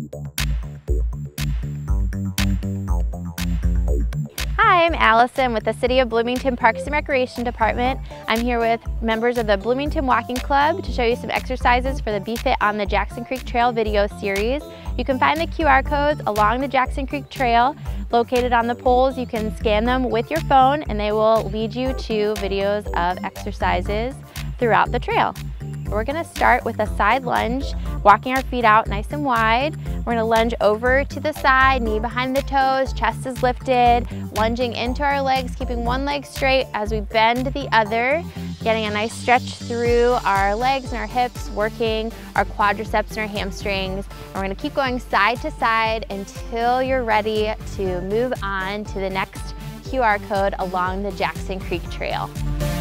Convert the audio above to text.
Hi, I'm Allison with the City of Bloomington Parks and Recreation Department. I'm here with members of the Bloomington Walking Club to show you some exercises for the BFIT on the Jackson Creek Trail video series. You can find the QR codes along the Jackson Creek Trail located on the poles. You can scan them with your phone and they will lead you to videos of exercises throughout the trail. We're gonna start with a side lunge, walking our feet out nice and wide. We're gonna lunge over to the side, knee behind the toes, chest is lifted, lunging into our legs, keeping one leg straight as we bend the other, getting a nice stretch through our legs and our hips, working our quadriceps and our hamstrings. And we're gonna keep going side to side until you're ready to move on to the next QR code along the Jackson Creek Trail.